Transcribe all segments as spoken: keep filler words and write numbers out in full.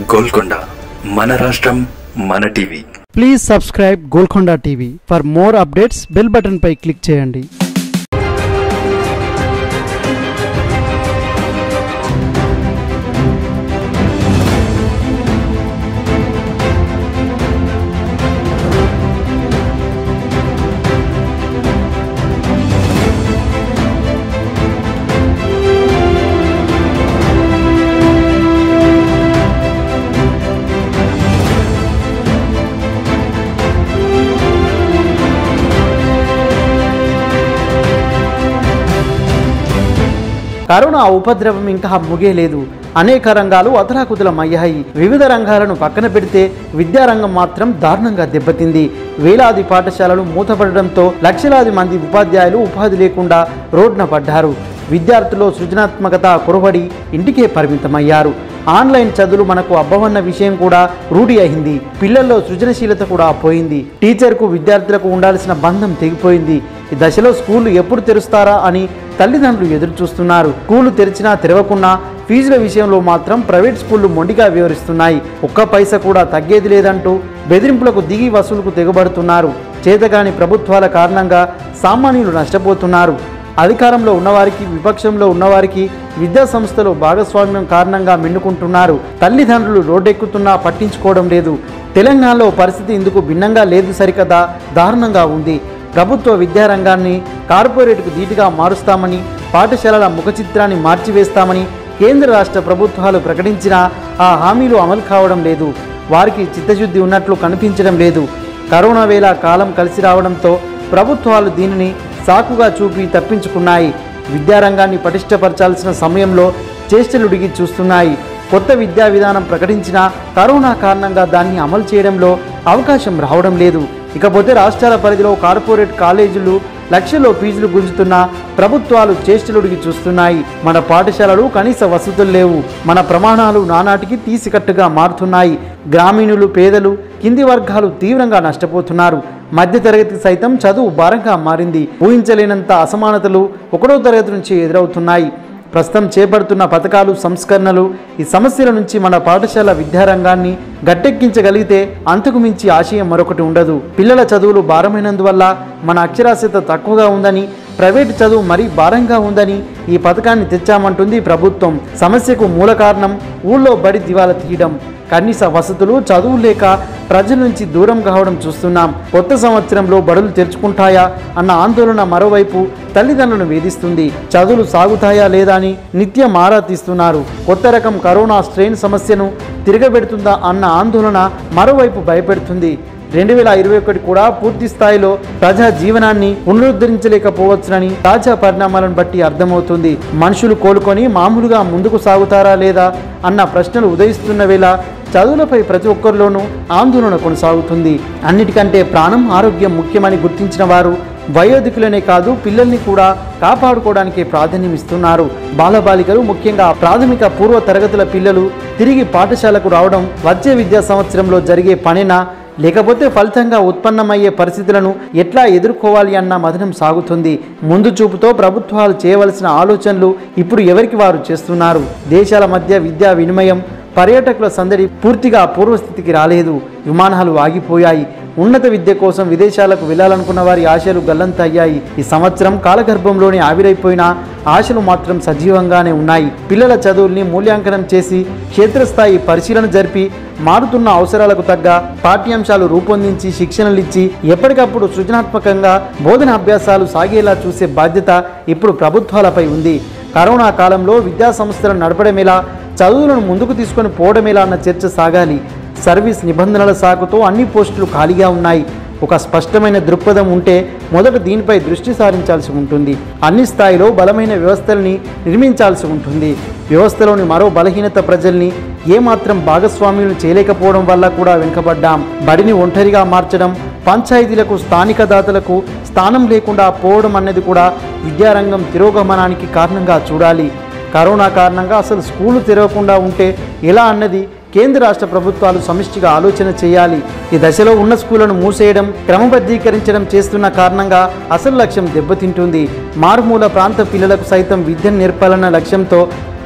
గోల్కొండ మన రాష్ట్రం మన TV. Please subscribe Golconda TV. For more updates bell button పై క్లిక్ చేయండి. కరోనా ఉపద్రవం ఇంకా ముగియలేదు. అనేక రంగాలు అతలాకుతలమయ్యాయి. వివిధ రంగాలను పక్కన పెడితే విద్యారంగం మాత్రం దారుణంగా దెబ్బతింది. వేలాది పాఠశాలలు మూతపడడంతో లక్షలాది మంది ఉపాధ్యాయులు ఉపాధి లేకుండా రోడ్డున పడ్డారు. విద్యార్థుల్లో సృజనాత్మకత కొరవడి ఇంటికే పరిమితమయ్యారు. ఆన్లైన్ చదువులు మనకు అబ్బవన్న విషయం కూడా రూఢి అయింది. పిల్లల్లో సృజనశీలత కూడా పోయింది. టీచర్కు విద్యార్థులకు ఉండాల్సిన బంధం తెగిపోయింది. ఈ దశలో స్కూళ్లు ఎప్పుడు తెరుస్తారా అని తల్లిదండ్రులు ఎదురు చూస్తున్నారు. స్కూళ్లు తెరిచినా తెరవకున్నా ఫీజుల విషయంలో మాత్రం ప్రైవేట్ స్కూళ్లు మొండిగా వివరిస్తున్నాయి. ఒక్క పైసా కూడా తగ్గేది లేదంటూ బెదిరింపులకు దిగి వసూలుకు తెగబడుతున్నారు. చేతగాని ప్రభుత్వాల కారణంగా సామాన్యులు నష్టపోతున్నారు. అధికారంలో ఉన్నవారికి విపక్షంలో ఉన్నవారికి విద్యా సంస్థలో భాగస్వామ్యం కారణంగా మిన్నుకుంటున్నారు. తల్లిదండ్రులు రోడ్డెక్కుతున్నా పట్టించుకోవడం లేదు. తెలంగాణలో పరిస్థితి ఇందుకు భిన్నంగా లేదు సరికదా దారుణంగా ఉంది. ప్రభుత్వ విద్యారంగాన్ని కార్పొరేట్కు ధీటుగా మారుస్తామని, పాఠశాలల ముఖ చిత్రాన్ని మార్చివేస్తామని కేంద్ర రాష్ట్ర ప్రభుత్వాలు ప్రకటించినా ఆ హామీలు అమలు కావడం లేదు. వారికి చిత్తశుద్ధి ఉన్నట్లు కనిపించడం లేదు. కరోనా వేళ కాలం కలిసి రావడంతో ప్రభుత్వాలు దీనిని సాకుగా చూపి తప్పించుకున్నాయి. విద్యారంగాన్ని పటిష్టపరచాల్సిన సమయంలో చేష్టలుడిగి చూస్తున్నాయి. కొత్త విద్యా విధానం ప్రకటించినా కరోనా కారణంగా దాన్ని అమలు చేయడంలో అవకాశం రావడం లేదు. ఇకపోతే రాష్ట్రాల పరిధిలో కార్పొరేట్ కాలేజీలు లక్షల్లో ఫీజులు గుంజుతున్న ప్రభుత్వాలు చేష్టలుడిగి చూస్తున్నాయి. మన పాఠశాలలు కనీస వసతులు లేవు. మన ప్రమాణాలు నానాటికి తీసికట్టుగా మారుతున్నాయి. గ్రామీణులు, పేదలు, కింది వర్గాలు తీవ్రంగా నష్టపోతున్నారు. మధ్యతరగతి సైతం చదువు భారంగా మారింది. ఊహించలేనంత అసమానతలు ఒకటో తరగతి నుంచి ఎదురవుతున్నాయి. ప్రస్తుతం చేపడుతున్న పథకాలు, సంస్కరణలు ఈ సమస్యల నుంచి మన పాఠశాల విద్యారంగాన్ని గట్టెక్కించగలిగితే అంతకు మించి ఆశయం మరొకటి ఉండదు. పిల్లల చదువులు భారమైనందువల్ల మన అక్షరాస్యత తక్కువగా ఉందని, ప్రైవేటు చదువు మరీ భారంగా ఉందని ఈ పథకాన్ని తెచ్చామంటుంది ప్రభుత్వం. సమస్యకు మూల కారణం ఊళ్ళో బడి దివాలా తీయడం. కనీస వసతులు, చదువు లేక ప్రజల నుంచి దూరం కావడం చూస్తున్నాం. కొత్త సంవత్సరంలో బడులు తెరుచుకుంటాయా అన్న ఆందోళన మరోవైపు తల్లిదండ్రులను వేధిస్తుంది. చదువులు సాగుతాయా లేదా అని నిత్యం ఆరా తీస్తున్నారు. కొత్త రకం కరోనా స్ట్రెయిన్ సమస్యను తిరగబెడుతుందా అన్న ఆందోళన మరోవైపు భయపెడుతుంది. రెండు వేల ఇరవై ఒకటి కూడా పూర్తి స్థాయిలో ప్రజా జీవనాన్ని పునరుద్ధరించలేకపోవచ్చునని తాజా పరిణామాలను బట్టి అర్థమవుతుంది. మనుషులు కోలుకొని మామూలుగా ముందుకు సాగుతారా లేదా అన్న ప్రశ్నలు ఉదయిస్తున్న వేళ చదువులపై ప్రతి ఒక్కరిలోనూ ఆందోళన కొనసాగుతుంది. అన్నిటికంటే ప్రాణం, ఆరోగ్యం ముఖ్యమని గుర్తించిన వారు వయోధికులనే కాదు పిల్లల్ని కూడా కాపాడుకోవడానికి ప్రాధాన్యం ఇస్తున్నారు. బాలబాలికలు, ముఖ్యంగా ప్రాథమిక పూర్వ తరగతుల పిల్లలు తిరిగి పాఠశాలకు రావడం వచ్చే విద్యా సంవత్సరంలో జరిగే పనేనా, లేకపోతే ఫలితంగా ఉత్పన్నమయ్యే పరిస్థితులను ఎట్లా ఎదుర్కోవాలి అన్న మథనం సాగుతుంది. ముందు చూపుతో ప్రభుత్వాలు చేయవలసిన ఆలోచనలు ఇప్పుడు ఎవరికి వారు చేస్తున్నారు. దేశాల మధ్య విద్యా వినిమయం, పర్యాటకుల సందడి పూర్తిగా పూర్వస్థితికి రాలేదు. విమానాలు ఆగిపోయాయి. ఉన్నత విద్య కోసం విదేశాలకు వెళ్లాలనుకున్న వారి ఆశలు గల్లంతయ్యాయి. ఈ సంవత్సరం కాలగర్భంలోనే ఆవిరైపోయిన ఆశలు మాత్రం సజీవంగానే ఉన్నాయి. పిల్లల చదువుల్ని మూల్యాంకనం చేసి క్షేత్రస్థాయి పరిశీలన జరిపి మారుతున్న అవసరాలకు తగ్గ పాఠ్యాంశాలు రూపొందించి శిక్షణలిచ్చి ఎప్పటికప్పుడు సృజనాత్మకంగా బోధన అభ్యాసాలు సాగేలా చూసే బాధ్యత ఇప్పుడు ప్రభుత్వాలపై ఉంది. కరోనా కాలంలో విద్యా సంస్థలను నడపడమేలా, చదువులను ముందుకు తీసుకొని పోవడమేలా అన్న చర్చ సాగాలి. సర్వీస్ నిబంధనల సాకుతో అన్ని పోస్టులు ఖాళీగా ఉన్నాయి. ఒక స్పష్టమైన దృక్పథం ఉంటే మొదట దీనిపై దృష్టి సారించాల్సి ఉంటుంది. అన్ని స్థాయిలో బలమైన వ్యవస్థల్ని నిర్మించాల్సి ఉంటుంది. వ్యవస్థలోని మరో బలహీనత ప్రజల్ని ఏమాత్రం భాగస్వామ్యులు చేయలేకపోవడం వల్ల కూడా వెనుకబడ్డాం. బడిని ఒంటరిగా మార్చడం, పంచాయతీలకు, స్థానిక దాతలకు స్థానం లేకుండా పోవడం అన్నది కూడా విద్యారంగం తిరోగమనానికి కారణంగా చూడాలి. కరోనా కారణంగా అసలు స్కూళ్లు తెరవకుండా ఉంటే ఎలా అన్నది కేంద్ర రాష్ట్ర ప్రభుత్వాలు సమిష్టిగా ఆలోచన చేయాలి. ఈ దశలో ఉన్న స్కూళ్లను మూసేయడం, క్రమబద్ధీకరించడం చేస్తున్న కారణంగా అసలు లక్ష్యం దెబ్బతింటుంది. మారుమూల ప్రాంత పిల్లలకు సైతం విద్యను నేర్పాలన్న లక్ష్యంతో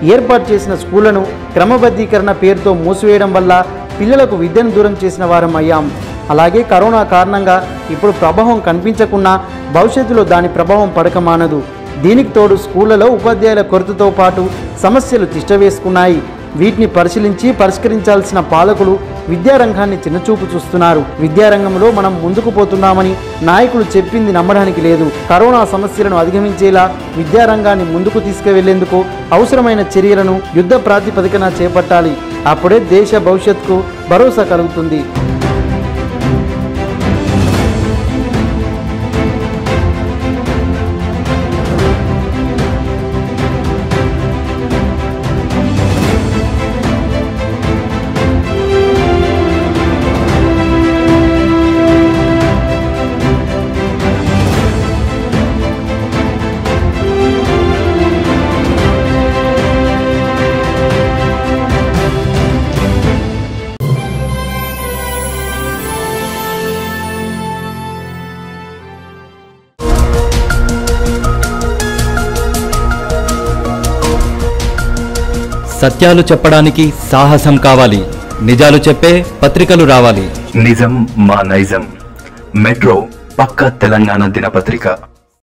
ఏర్పాటు చేసిన స్కూళ్లను క్రమబద్ధీకరణ పేరుతో మూసివేయడం వల్ల పిల్లలకు విద్యను దూరం చేసిన వారం అయ్యాం. అలాగే కరోనా కారణంగా ఇప్పుడు ప్రభావం కనిపించకున్నా భవిష్యత్తులో దాని ప్రభావం పడక మానదు. దీనికి తోడు స్కూళ్లలో ఉపాధ్యాయుల కొరతతో పాటు సమస్యలు తిష్టవేసుకున్నాయి. వీటిని పరిశీలించి పరిష్కరించాల్సిన పాలకులు విద్యారంగాన్ని చిన్నచూపు చూస్తున్నారు. విద్యారంగంలో మనం ముందుకు పోతున్నామని నాయకులు చెప్పింది నమ్మడానికి లేదు. కరోనా సమస్యలను అధిగమించేలా విద్యారంగాన్ని ముందుకు తీసుకువెళ్లేందుకు అవసరమైన చర్యలను యుద్ధ ప్రాతిపదికన చేపట్టాలి. అప్పుడే దేశ భవిష్యత్తుకు భరోసా కలుగుతుంది. సత్యాలు చెప్పడానికి సాహసం కావాలి. నిజాలు చెప్పే పత్రికలు రావాలి. నిజం మా నైజం. మెట్రో పక్క తెలంగాణ దినపత్రిక.